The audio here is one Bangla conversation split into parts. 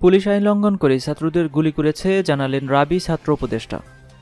পুলিশ আইন লঙ্ঘন করে ছাত্রদের গুলি করেছে জানালেন রাবি ছাত্র উপদেষ্টা।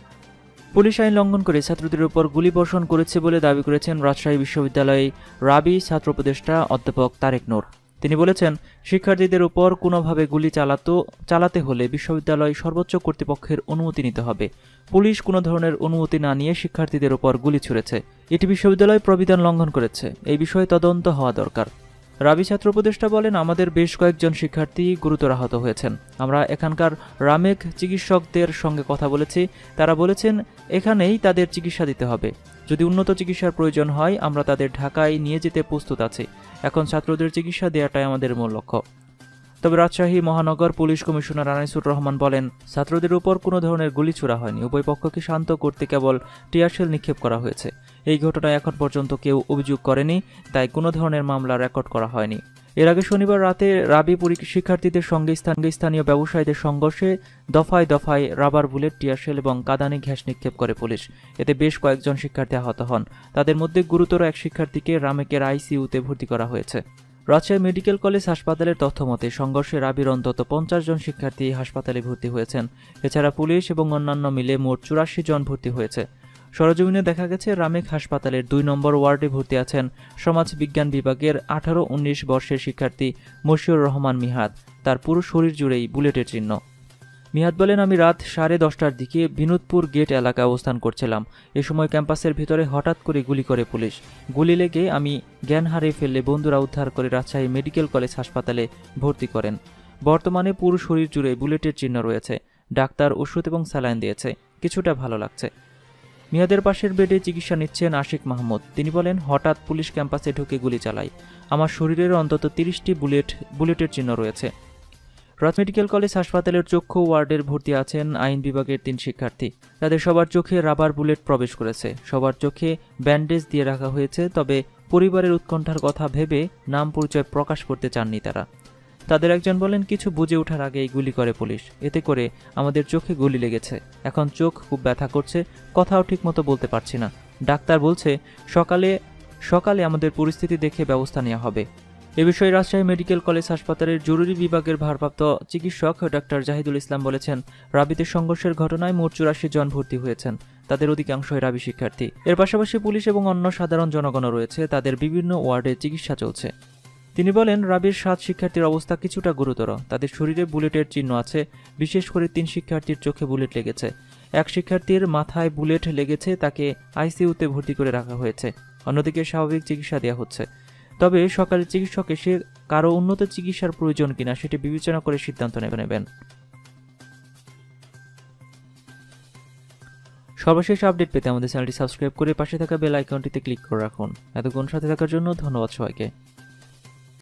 পুলিশ আইন লঙ্ঘন করে ছাত্রদের উপর গুলিবর্ষণ করেছে বলে দাবি করেছেন রাজশাহী বিশ্ববিদ্যালয়ে রাবি ছাত্র উপদেষ্টা অধ্যাপক তারেক নূর। তিনি বলেছেন, শিক্ষার্থীদের উপর কোনোভাবে গুলি চালাতে হলে বিশ্ববিদ্যালয় সর্বোচ্চ কর্তৃপক্ষের অনুমতি নিতে হবে। পুলিশ কোনো ধরনের অনুমতি না নিয়ে শিক্ষার্থীদের উপর গুলি ছুড়েছে, এটি বিশ্ববিদ্যালয় প্রবিধান লঙ্ঘন করেছে। এই বিষয়ে তদন্ত হওয়া দরকার। রাবি ছাত্র উপদেষ্টা বলেন, আমাদের বেশ কয়েকজন শিক্ষার্থী গুরুতর আহত হয়েছেন। আমরা এখানকার রামেক চিকিৎসকদের সঙ্গে কথা বলেছি, তারা বলেছেন এখানেই তাদের চিকিৎসা দিতে হবে। যদি উন্নত চিকিৎসার প্রয়োজন হয় আমরা তাদের ঢাকায় নিয়ে যেতে প্রস্তুত আছি। এখন ছাত্রদের চিকিৎসা দেওয়াটাই আমাদের মূল লক্ষ্য। তবে রাজশাহী মহানগর পুলিশ কমিশনার আনিসুর রহমান বলেন, ছাত্রদের উপর কোনো ধরনের গুলি ছোড়া হয়নি, উভয় পক্ষকে শান্ত করতে কেবল টিয়ারশেল নিক্ষেপ করা হয়েছে। এই ঘটনায় এখন পর্যন্ত কেউ অভিযোগ করেনি, তাই কোনো ধরনের মামলা রেকর্ড করা হয়নি। এর আগে শনিবার রাতে রাবি শিক্ষার্থীদের সঙ্গে স্থানীয় ব্যবসায়ীদের সংঘর্ষে দফায় দফায় রাবার বুলেট, টিয়ারশেল এবং কাঁদানে গ্যাস নিক্ষেপ করে পুলিশ। এতে বেশ কয়েকজন শিক্ষার্থী আহত হন। তাদের মধ্যে গুরুতর এক শিক্ষার্থীকে রামেকের আইসিইউতে ভর্তি করা হয়েছে। রাজশাহী মেডিকেল কলেজ হাসপাতালের তথ্যমতে সংঘর্ষে রাবির অন্তত 50 জন শিক্ষার্থী হাসপাতালে ভর্তি হয়েছেন। এছাড়া পুলিশ এবং অন্যান্য মিলে মোট 84 জন ভর্তি হয়েছে। সরেজমিনে দেখা গেছে, রামেক হাসপাতালের 2 নম্বর ওয়ার্ডে ভর্তি আছেন সমাজ বিজ্ঞান বিভাগের 18-19 বর্ষের শিক্ষার্থী মশিউর রহমান মিহাদ। তার পুরো শরীর জুড়েই বুলেটের চিহ্ন। মিহাদ বলেন, আমি রাত 10:30টার দিকে বিনোদপুর গেট এলাকায় অবস্থান করছিলাম। এ সময় ক্যাম্পাসের ভিতরে হঠাৎ করে গুলি করে পুলিশ। গুলি লেগে আমি জ্ঞান হারিয়ে ফেললে বন্ধুরা উদ্ধার করে রাজশাহী মেডিকেল কলেজ হাসপাতালে ভর্তি করেন। বর্তমানে পুরো শরীর জুড়ে বুলেটের চিহ্ন রয়েছে। ডাক্তার ওষুধ এবং স্যালাইন দিয়েছে, কিছুটা ভালো লাগছে। মিহাদের পাশের বেডে চিকিৎসা নিচ্ছেন আশিক মাহমুদ। তিনি বলেন, হঠাৎ পুলিশ ক্যাম্পাসে ঢুকে গুলি চালায়। আমার শরীরের অন্তত 30টি বুলেটের চিহ্ন রয়েছে। রাজ মেডিকেল কলেজ হাসপাতালের চক্ষু ওয়ার্ডের ভর্তি আছেন আইন বিভাগের 3 শিক্ষার্থী। তাদের সবার চোখে রাবার বুলেট প্রবেশ করেছে। সবার চোখে ব্যান্ডেজ দিয়ে রাখা হয়েছে। তবে পরিবারের উৎকণ্ঠার কথা ভেবে নাম পরিচয় প্রকাশ করতে চাননি তারা। তাদের একজন বলেন, কিছু বুঝে ওঠার আগেই গুলি করে পুলিশ। এতে করে আমাদের চোখে গুলি লেগেছে। এখন চোখ খুব ব্যথা করছে, কথাও ঠিকমতো বলতে পারছি না। ডাক্তার বলছে সকালে আমাদের পরিস্থিতি দেখে ব্যবস্থা নেওয়া হবে। এ বিষয়ে রাজশাহী মেডিকেল কলেজ হাসপাতালের জরুরি বিভাগের ভারপ্রাপ্ত চিকিৎসক ডাক্তার জাহিদুল ইসলাম বলেছেন, রাবিতে সংঘর্ষের ঘটনায় মোট 84 জন ভর্তি হয়েছেন। তাদের অধিকাংশই রাবি শিক্ষার্থী। এর পাশাপাশি পুলিশ এবং অন্য সাধারণ জনগণও রয়েছে। তাদের বিভিন্ন ওয়ার্ডে চিকিৎসা চলছে। তিনি বলেন, রাবির 7 শিক্ষার্থীর অবস্থা কিছুটা গুরুতর। তাদের শরীরে বুলেটের চিহ্ন আছে। বিশেষ করে 3 শিক্ষার্থীর চোখে বুলেট লেগেছে। এক শিক্ষার্থীর মাথায় বুলেট লেগেছে, তাকে আইসিইউতে ভর্তি করে রাখা হয়েছে। অন্যদিকে স্বাভাবিক চিকিৎসা দেওয়া হচ্ছে। তবে সকালে চিকিৎসক এসে কারো উন্নত চিকিৎসার প্রয়োজন কিনা সেটি বিবেচনা করে সিদ্ধান্ত নেবেন। সর্বশেষ আপডেট পেতে আমাদের চ্যানেলটি সাবস্ক্রাইব করে পাশে থাকা বেল আইকনটিতে ক্লিক করে রাখুন। এতক্ষণ সাথে থাকার জন্য ধন্যবাদ সবাইকে।